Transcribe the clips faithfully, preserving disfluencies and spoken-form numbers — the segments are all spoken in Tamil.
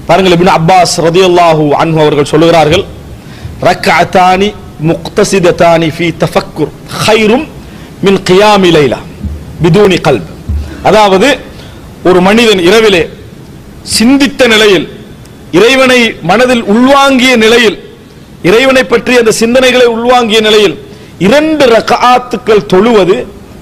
பாருங்கள், இப்னு அப்பாஸ் ரலியல்லாஹு அன்ஹு அவர்கள் சொல்லுகிறார்கள், ரக்அத்தானி முக்தஸிதத்தானி ஃபீ தஃபக்குர் கைரும் மின் கியாமி லைலா பிதூனி கல்ப். அதாவது ஒரு மனிதன் இரவிலே சிந்தித்த நிலையில், இறைவனை மனதில் உள்வாங்கிய நிலையில், இறைவனை பற்றிய அந்த சிந்தனைகளை உள்வாங்கிய நிலையில் இரண்டு ரக்அத்துக்கள் தொழுவது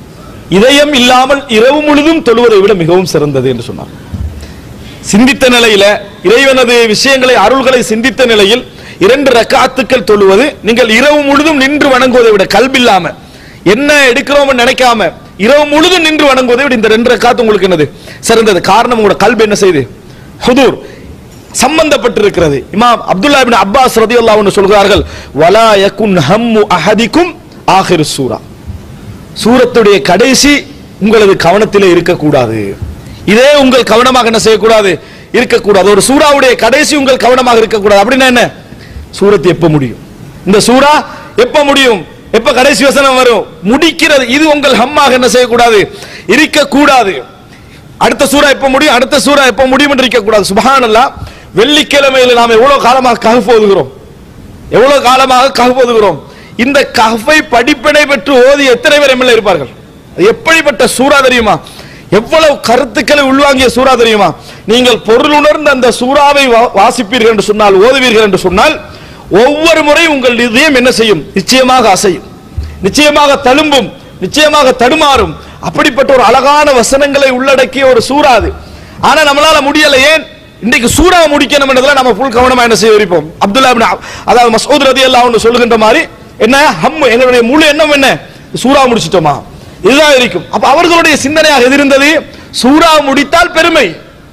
இதயம் இல்லாமல் இரவு முழுதும் தொழுவதை விட மிகவும் சிறந்தது என்று சொன்னார். சிந்தித்த நிலையில இறைவனது விஷயங்களை, அருள்களை சிந்தித்த நிலையில் இரண்டு ரக்அத்துக்கள் தொழுவது நீங்கள் இரவு முழுதும் நின்று வணங்குவதை விட, கல்பில்லாம என்ன எடுக்கிறோம் நினைக்காம இரவு முழுதும் நின்று வணங்குவதை விட இந்த ரெண்டு ரக்அத் உங்களுக்கு என்னது சிறந்தது. காரணம், உங்களோட கல்பு என்ன செய்து ஹுதூர் சம்பந்தப்பட்டிருக்கிறது. இமாம் அப்துல்லா இப்னு அப்பாஸ் ரலியல்லாஹு அன்ஹு சொல்கிறார்கள், வலா யகுன் ஹம்மு அஹதிக்கும் ஆகிரு சூரா. சூரத்துடைய கடைசி உங்களது கவனத்திலே இருக்கக்கூடாது. இதே உங்கள் கவனமாக என்ன செய்யக்கூடாது, இருக்கக்கூடாது. ஒரு சூறாவுடைய கடைசி உங்கள் கவனமாக இருக்கக்கூடாது. அப்படின்னா என்ன, சூரத்து எப்ப முடியும், இந்த சூரா எப்ப முடியும், எப்ப கடைசி வசனம் வரும், முடிக்கிறது, இது உங்கள் ஹம்மாக என்ன செய்யக்கூடாது, இருக்கக்கூடாது. அடுத்த சூரா எப்ப முடியும், அடுத்த சூரா எப்ப முடியும் என்று இருக்கக்கூடாது. சுப்ஹானல்லாஹ். வெள்ளிக்கிழமையில் நாம் எவ்வளவு காலமாக கஹ்ஃப் ஓதுகிறோம், எவ்வளவு காலமாக கஹ்ஃப் ஓதுகிறோம். இந்த கஹ்ஃபை படிப்பினை பெற்று ஓதி எத்தனை பேர் எம்எல்ஏ இருப்பார்கள். எப்படிப்பட்ட சூரா தெரியுமா, எவ்வளவு கருத்துக்களை உள்வாங்கிய சூரா தெரியுமா. நீங்கள் பொருள் உணர்ந்த அந்த சூறாவை வாசிப்பீர்கள் என்று சொன்னால், ஓதுவீர்கள் என்று சொன்னால், ஒவ்வொரு முறையும் உங்கள் இதயம் என்ன செய்யும், நிச்சயமாக அசையும், நிச்சயமாக தழும்பும், நிச்சயமாக தடுமாறும். அப்படிப்பட்ட ஒரு அழகான வசனங்களை உள்ளடக்கிய ஒரு சூரா அது. ஆனா நம்மளால முடியல. ஏன், இன்னைக்கு சூரா முடிக்கணும் என்றதுல நம்ம ஃபுல் கவனமா என்ன செய்ய இருப்போம். அப்துல்லா இப்னு அதாவது மஸ்ஊத் ரலியல்லாஹு அன்ஹு சொல்லுகின்ற மாதிரி, என்ன ஹம், எங்களுடைய முழு எண்ணம் என்ன, சூரா முடிச்சிட்டோமா, இதுதான் இருக்கும். அப்ப அவர்களுடைய சிந்தனையாக எது இருந்தது, சூரா முடித்தால் பெருமை,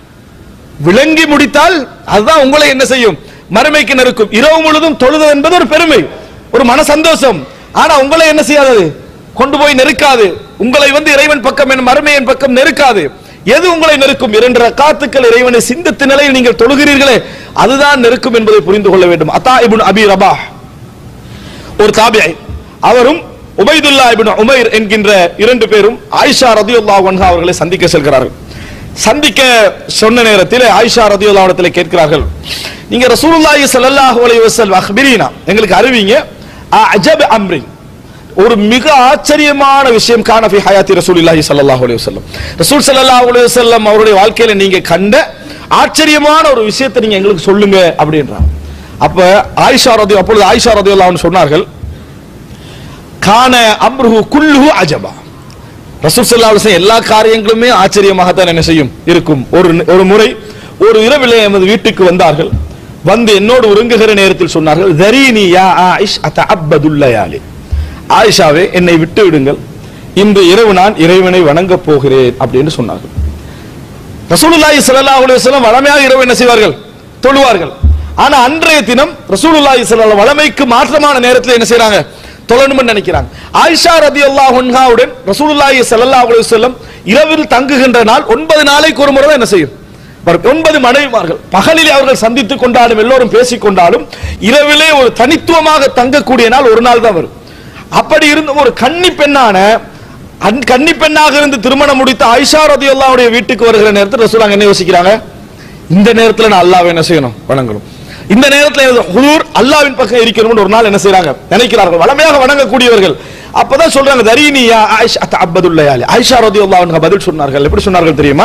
விளங்கி முடித்தால் அதுதான் உங்களை என்ன செய்யும், மறுமைக்கு நெருக்கும். இரவு முழுதும் தொழுது என்பது ஒரு பெருமை, ஒரு மன சந்தோஷம். ஆனா உங்களை என்ன செய்யாது, கொண்டு போய் நெருக்காது. உங்களை வந்து இறைவன் பக்கம், என் மறுமையின் பக்கம் நெருக்காது. எது உங்களை நெருக்கும், இரண்டு ரக்காத்துக்கள் இறைவனை சிந்தித்த நிலையில் நீங்கள் தொழுகிறீர்களே, அதுதான் நெருக்கும் என்பதை புரிந்து கொள்ள வேண்டும். அத்தா இப்னு அபி ரபாஹ் ஒரு தாபிஈ, அவரும் உபைதுல்லா இப்னு உமைர் என்கின்ற இரண்டு பேரும் ஆயிஷா ரலியல்லாஹு அன்ஹா அவர்களை சந்திக்க செல்கிறார்கள். சந்திக்க சொன்ன நேரத்தில் ஆயிஷா ரலியல்லாஹு அன்ஹா கேட்கிறார்கள், நீங்க ரசூலுல்லாஹி ஸல்லல்லாஹு அலைஹி வஸல்லம் அக்பிரீனா, எங்களுக்கு அறிவிங்க, அஜப் அம்ரி, ஒரு மிக ஆச்சரியமான விஷயம், கான ஃபி ஹயாத்தி ரசூலுல்லாஹி ஸல்லல்லாஹு அலைஹி வஸல்லம், ரசூல் ஸல்லல்லாஹு அலைஹி வஸல்லம் அவருடைய வாழ்க்கையில நீங்க கண்ட ஆச்சரியமான ஒரு விஷயத்தை நீங்க எங்களுக்கு சொல்லுங்க அப்படின்றாங்க. அப்ப ஆயிஷா ரதி அப்பொழுது ஆயிஷா ரலியல்லாஹு அன்ஹா சொன்னார்கள், கான அம்ருஹு குல்லுஹு அஜபா, ரசூல் ஸல்லல்லாஹு அலைஹி வஸல்லம் எல்லா காரியங்களுமே ஆச்சரியமாக தான் என்ன செய்யும் இருக்கும். ஒரு ஒரு முறை ஒரு இரவிலே எமது வீட்டுக்கு வந்தார்கள். வந்து என்னோடு உறங்குகிற நேரத்தில் சொன்னார்கள், தரீனி யா ஆயிஷ் அத்தஅப்பதுல் லயாலி, ஆயிஷாவே என்னை விட்டு விடுங்கள், இன்று இரவு நான் இறைவனை வணங்க போகிறேன் அப்படின்னு சொன்னார்கள். ரசூலுல்லாஹி ஸல்லல்லாஹு அலைஹி வஸல்லம் வளமையாக இரவு என்ன செய்வார்கள், தொழுவார்கள். ஆனா அன்றைய தினம் ரசூலுல்லாஹி ஸல்லல்லாஹு வளமைக்கு மாற்றமான நேரத்தில் என்ன செய்றாங்க, தொழணும்னு நினைக்கிறாங்க. ஆயிஷா ரலியல்லாஹு அன்ஹாவுடன் ரசூலுல்லாஹி ஸல்லல்லாஹு அலைஹி வஸல்லம் இரவில் தங்குகின்ற நாள் ஒன்பது நாளைக்கு ஒரு முறை தான் என்ன செய்யும், ஒன்பது மனைவிமார்கள். பகலிலே அவர்கள் சந்தித்துக் கொண்டாலும் எல்லோரும் பேசிக் கொண்டாலும் இரவிலே ஒரு தனித்துவமாக தங்கக்கூடிய நாள் ஒரு நாள் தான் வரும். அப்படி இருந்த ஒரு கன்னி பெண்ணான கன்னி பெண்ணாக இருந்து திருமணம் முடித்த ஆயிஷா ரலியல்லாஹு அன்ஹா வீட்டுக்கு வருகிற நேரத்தில் ரசூலுல்லாஹ் என்ன யோசிக்கிறாங்க, இந்த நேரத்தில் நான் அல்லாஹ்வை என்ன செய்யணும், வணங்கணும், இந்த நேரத்தில் ஹுதூர் அல்லாஹ்வின் பக்கம் இருக்கணும்னு ஒரு நாள் என்ன செய்றாங்க, நினைக்கிறார்கள். வளமையாக வணங்கக்கூடியவர்கள். அப்பதான் சொல்றாங்க, தரீனி யா ஆயிஷா அத்தஅப்பதுல் லயாலி, ஆயிஷா ரலியல்லாஹு அன்ஹா பதில் சொன்னார்கள். எப்படி சொன்னார்கள் தெரியுமா,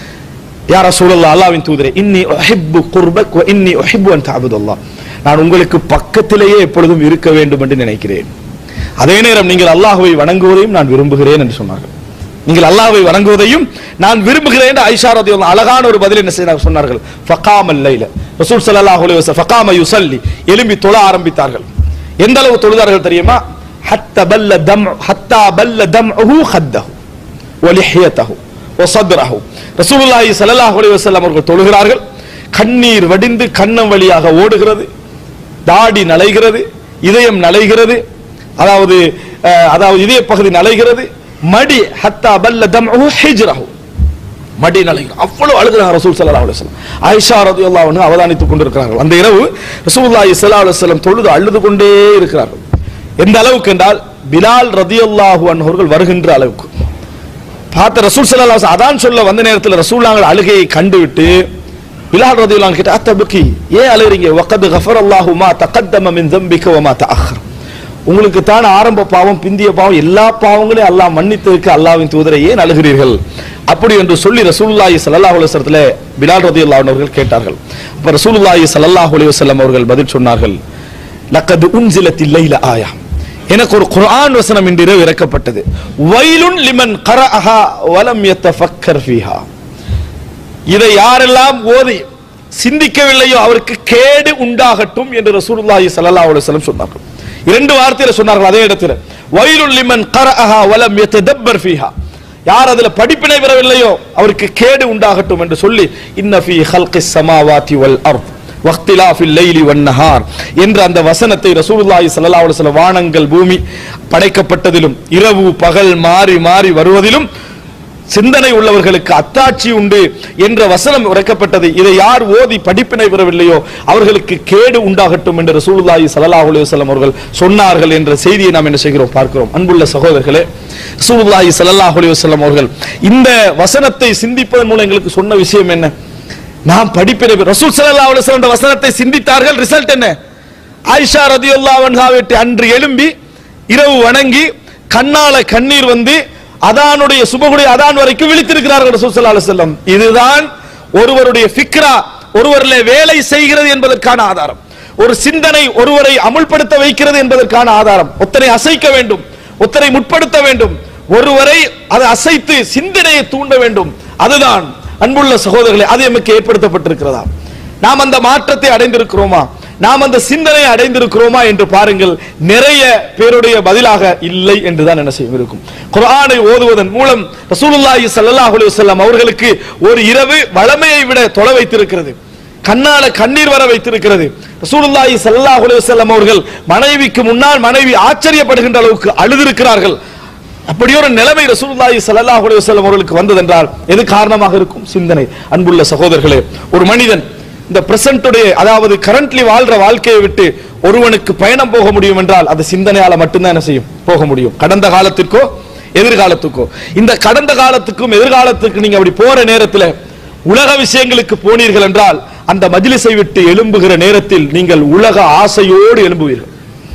யா ரசூலல்லாஹ், அல்லாஹ்வின் தூதரே, இன்னி உஹிப்பு குர்பக் வ இன்னி உஹிப்பு அன் தஅபுதல்லாஹ், நான் உங்களுக்கு பக்கத்திலேயே எப்பொழுதும் இருக்க வேண்டும் என்று நினைக்கிறேன், அதே நேரம் நீங்கள் அல்லாஹ்வை வணங்குவதையும் நான் விரும்புகிறேன் என்று சொன்னார்கள். நீங்கள் அல்லாஹ்வை வணங்குவதையும் நான் விரும்புகிறேன் என்று ஆயிஷா ரலியல்லாஹு அன்ஹா அழகான ஒரு பதில் என்ன செய்தார்கள் சொன்னார்கள். ஃபகாமல் லைல, ரசூல் ஸல்லல்லாஹு அலைஹி வஸல்லம் ஃபகாம யுஸல்லி, எழும்பி தொழ ஆரம்பித்தார்கள். எந்த அளவு தொழுதார்கள் தெரியுமா, ஹத்தா பல்ல தம் ஹத்தா பல்ல தம்உஹு ஹத்தஹு வ லிஹ்யதஹு வ ஸத்ரஹு. ரசூலுல்லாஹி ஸல்லல்லாஹு அலைஹி வஸல்லம் அவர்கள் தொழுகிறார்கள், கண்ணீர் வடிந்து கன்னம் வழியாக ஓடுகிறது, தாடி நலைகிறது, இதயம் நலைகிறது, அதாவது அதாவது இதய பகுதி நலைகிறது, மடி ஹத்தா பல்ல தம்உஹு ஹிஜ்ரஹு, மடி நலைகிறது, அவ்வளவு அழுகிறாங்க ரசூல் ஸல்லல்லாஹு அலைஹி வஸல்லம். ஆயிஷா ரலியல்லாஹு அன்ஹா அவதானித்துக் கொண்டிருக்கிறார்கள். அந்த இரவு ரசூலுல்லாஹி ஸல்லல்லாஹு அலைஹி வஸல்லம் தொழுது அழுது கொண்டே இருக்கிறார்கள். எந்த அளவுக்கு என்றால், பிலால் ரலியல்லாஹு அன்ஹு அவர்கள் வருகின்ற அளவுக்கு பார்த்த ரசூல் ஸல்லல்லாஹு அலைஹி வஸல்லம் அதான் சொல்ல வந்த நேரத்தில் ரசூலுல்லாஹ் அழுகையை கண்டுவிட்டு பிலால் ரலியல்லாஹு அன்ஹு கிட்ட அத்தபகி ஏன் அழுறீங்க வகத் கஃபரல்லாஹு மா தகத்தம மின் தம்பிக வ மா தஅخر உங்களுக்கு தான் ஆரம்ப பாவம் பிந்திய பாவம் எல்லா பாவங்களையும் அல்லாஹ் மன்னித்திருக்கு அல்லாஹ்வின் தூதரை ஏன் அழுகிறீர்கள் அப்படி என்று சொல்லி ரசூலுல்லாஹி ஸல்லல்லாஹு அலைஹி வஸல்லத்துல பிலால் ரலியல்லாஹு அன்ஹு அவர்கள் கேட்டார்கள். அப்ப ரசூலுல்லாஹி ஸல்லல்லாஹு அலைஹி வஸல்லம் அவர்கள் பதில் சொன்னார்கள் லக்கத் உன்சிலத்தில் லைல ஆயா எனக்கு ஒரு குர்ஆன் வசனம் இன்று இரவு இறக்கப்பட்டது வைலுன் லிமன் கரஅஹா வலம் யதஃபக்கர் ஃபீஹா இதை யாரெல்லாம் ஓதி சிந்திக்கவில்லையோ அவருக்கு கேடு உண்டாகட்டும் என்று ரசூலுல்லாஹி ஸல்லல்லாஹு அலைஹி வஸல்லம் சொன்னார்கள். இரண்டு வார்த்தையில சொன்னார்கள் அதே இடத்துல வைலுன் லிமன் கரஅஹா வலம் யததப்பர் ஃபீஹா யார் அதுல படிப்பினை பெறவில்லையோ அவருக்கு கேடு உண்டாகட்டும் என்று சொல்லி இன்ன ஃபீ ஹல்கிஸ் ஸமாவாதி வல் அர்த் வக்திலாஃபில் லைலி வன் நஹார் என்ற அந்த வசனத்தை ரசூலுல்லாஹி ஸல்லல்லாஹு அலைஹி வஸல்லம் வானங்கள் பூமி படைக்கப்பட்டதிலும் இரவு பகல் மாறி மாறி வருவதிலும் சிந்தனை உள்ளவர்களுக்கு அத்தாட்சி உண்டு என்ற வசனம் உரைக்கப்பட்டது. இதை யார் ஓதி படிப்பினை பெறவில்லையோ அவர்களுக்கு கேடு உண்டாகட்டும் என்று ரசூலுல்லாஹி ஸல்லல்லாஹு அலைஹி வஸல்லம் அவர்கள் சொன்னார்கள் என்ற செய்தியை நாம் என்ன செய்கிறோம் பார்க்கிறோம். அன்புள்ள சகோதரர்களே, ரசூலுல்லாஹி ஸல்லல்லாஹு அலைஹி வஸல்லம் அவர்கள் இந்த வசனத்தை சிந்திப்பதன் மூலம் எங்களுக்கு சொன்ன விஷயம் என்ன? நாம் படிப்பினை ரசூல் ஸல்லல்லாஹு அலைஹி வஸல்லம் இந்த வசனத்தை சிந்தித்தார்கள். ரிசல்ட் என்ன? ஆயிஷா ரலியல்லாஹு அன்ஹா விட்டு அன்று எழும்பி இரவு வணங்கி கண்ணால கண்ணீர் வந்து அதானுடைய சுபகுடைய அதான் வரைக்கும் விழித்திருக்கிறார்கள் ரசூல் ஸல்லல்லாஹு அலைஹி வஸல்லம். இதுதான் ஒருவருடைய ஃபிக்ரா ஒருவரிலே வேலை செய்கிறது என்பதற்கான ஆதாரம். ஒரு சிந்தனை ஒருவரை அமுல்படுத்த வைக்கிறது என்பதற்கான ஆதாரம். ஒத்தனை அசைக்க வேண்டும், ஒத்தனை முற்படுத்த வேண்டும், ஒருவரை அதை அசைத்து சிந்தனையை தூண்ட வேண்டும். அதுதான் அன்புள்ள சகோதரர்களே, அது நமக்கு ஏற்படுத்தப்பட்டிருக்கிறதா? நாம் அந்த மாற்றத்தை அடைந்திருக்கிறோமா? நாம் அந்த சிந்தனையை அடைந்திருக்கிறோமா என்று பாருங்கள். நிறைய பேருடைய பதிலாக இல்லை என்றுதான் என்ன செய்யும் இருக்கும். குர்ஆனை ஓதுவதன் மூலம் ரசூலுல்லாஹி ஸல்லல்லாஹு அலைஹி வஸல்லம் அவர்களுக்கு ஒரு இரவு வளமையை விட தொலை வைத்திருக்கிறது, கண்ணால கண்ணீர் வர வைத்திருக்கிறது. ரசூலுல்லாஹி ஸல்லல்லாஹு அலைஹி வஸல்லம் அவர்கள் மனைவிக்கு முன்னால் மனைவி ஆச்சரியப்படுகின்ற அளவுக்கு அழுதிருக்கிறார்கள். அப்படி ஒரு நிலைமை ரசூலுல்லாஹி ஸல்லல்லாஹு அலைஹி வஸல்லம் அவர்களுக்கு வந்ததென்றால் எது காரணமாக இருக்கும்? சிந்தனை. அன்புள்ள சகோதரர்களே, ஒரு மனிதன் இந்த பிரசன்ட்டுடைய அதாவது கரண்ட்லி வாழ்ற வாழ்க்கையை விட்டு ஒருவனுக்கு பயணம் போக முடியும் என்றால் அது சிந்தனையால மட்டும்தான் என்ன செய்யும் போக முடியும். கடந்த காலத்திற்கோ எதிர்காலத்துக்கோ. இந்த கடந்த காலத்துக்கும் எதிர்காலத்துக்கு நீங்க அப்படி போற நேரத்தில் உலக விஷயங்களுக்கு போனீர்கள் என்றால் அந்த மஜ்லிஸை விட்டு எழும்புகிற நேரத்தில் நீங்கள் உலக ஆசையோடு எழும்புவீர்கள்.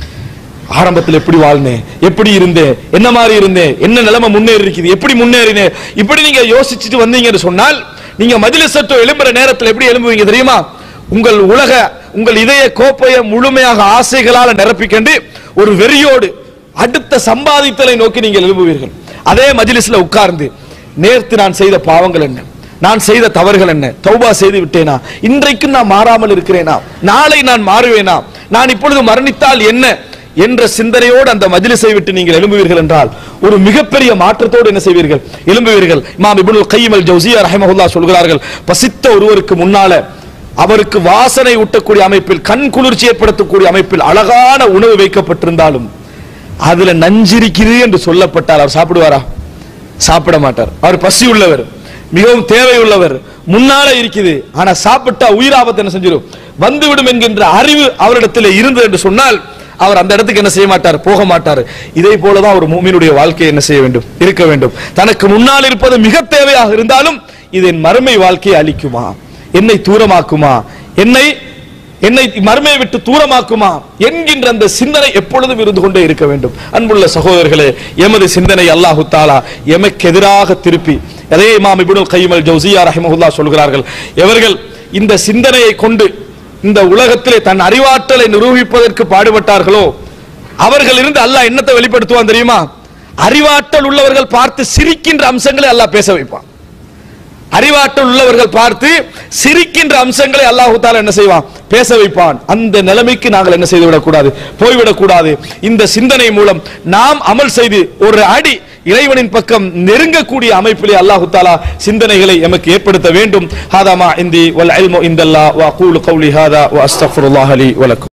ஆரம்பத்தில் எப்படி வாழ்ந்தேன், எப்படி இருந்தேன், என்ன மாதிரி இருந்தேன், என்ன நிலைமை முன்னேறி இருக்குது, எப்படி முன்னேறினேன், இப்படி நீங்க யோசிச்சுட்டு வந்தீங்கன்னு சொன்னால் நீங்க மஜ்லிஸை எழும்புற நேரத்தில் எப்படி எழும்புவீங்க தெரியுமா? உங்கள் உலக உங்கள் இதய கோப்பையை முழுமையாக ஆசைகளால் நிரப்பிக்கொண்டு ஒரு வெறியோடு அடுத்த சம்பாதித்தலை நோக்கி நீங்கள் எழும்புவீர்கள். அதே மஜ்லிஸ்ல உட்கார்ந்து நேர்த்து நான் செய்த பாவங்கள் என்ன, நான் செய்த தவறுகள் என்ன, தௌபா செய்து விட்டேனா, இன்றைக்கு நான் மாறாமல் இருக்கிறேனா, நாளை நான் மாறுவேனா, நான் இப்பொழுது மரணித்தால் என்ன என்ற சிந்தனையோடு அந்த மஜ்லிஸை விட்டு நீங்கள் எழும்புவீர்கள் என்றால் ஒரு மிகப்பெரிய மாற்றத்தோடு என்ன செய்வீர்கள்? எழும்புவீர்கள். இமாம் இப்னுல் கய்யிம் அல் ஜௌஸிய்யா ரஹிமஹுல்லாஹ் சொல்கிறார்கள், பசித்த ஒருவருக்கு முன்னால அவருக்கு வாசனை ஊட்டக்கூடிய அமைப்பில் கண் குளிர்ச்சி ஏற்படுத்தக்கூடிய அமைப்பில் அழகான உணவு வைக்கப்பட்டிருந்தாலும் அதுல நஞ்சிருக்கிறது என்று சொல்லப்பட்டால் அவர் சாப்பிடுவாரா? சாப்பிட மாட்டார். அவர் பசி உள்ளவர், மிகவும் தேவை உள்ளவர், முன்னால இருக்குது. ஆனா சாப்பிட்டா உயிராபத்து என்ன செஞ்சிடும் வந்துவிடும் என்கின்ற அறிவு அவரிடத்தில் இருந்தது என்று சொன்னால் அவர் அந்த இடத்துக்கு என்ன செய்ய மாட்டார், போக மாட்டார். இதே போலதான் ஒரு முஃமினுடைய வாழ்க்கை என்ன செய்ய வேண்டும், இருக்க வேண்டும். தனக்கு முன்னால் இருப்பது மிக தேவையாக இருந்தாலும் இது என் மறுமை வாழ்க்கையை அளிக்குமா, என்னை தூரமாக்குமா, என்னை என்னை மறுமையை விட்டு தூரமாக்குமா என்கின்ற அந்த சிந்தனை எப்பொழுதும் இருந்து கொண்டே இருக்க வேண்டும். அன்புள்ள சகோதரர்களே, எமது சிந்தனை அல்லாஹு தஆலா எமக்கு எதிராக திருப்பி அதே இமாம் இப்னுல் கய்யிம் அல் ஜௌஸிய்யா ரஹிமஹுல்லாஹ் சொல்கிறார்கள், எவர்கள் இந்த சிந்தனையை கொண்டு இந்த உலகத்திலே தன் அறிவாற்றலை நிரூபிப்பதற்கு பாடுபட்டார்களோ அவர்கள் இருந்து அல்லாஹ் என்னத்தை வெளிப்படுத்துவான் தெரியுமா? அறிவாற்றல் உள்ளவர்கள் பார்த்து சிரிக்கின்ற அம்சங்களை அல்லாஹ் பேச வைப்பான். அறிவாற்றல் உள்ளவர்கள் பார்த்து சிரிக்கின்ற அம்சங்களை அல்லாஹ் தஆலா என்ன செய்வான், பேச வைப்பான். அந்த நிலைமைக்கு நாங்கள் என்ன செய்து விடக்கூடாது, போய்விடக் கூடாது. இந்த சிந்தனை மூலம் நாம் அமல் செய்து ஒரு அடி இறைவனின் பக்கம் நெருங்கக்கூடிய அமைப்பிலே அல்லாஹ் தஆலா சிந்தனைகளை எமக்கு ஏற்படுத்த வேண்டும். ஹாதா மா இந்தி வல் இல்மு இந்தல்லாஹ் வ அகூலு கௌலி ஹாதா வ அஸ்தக்ஃபிருல்லாஹ லி வ லக்கும்.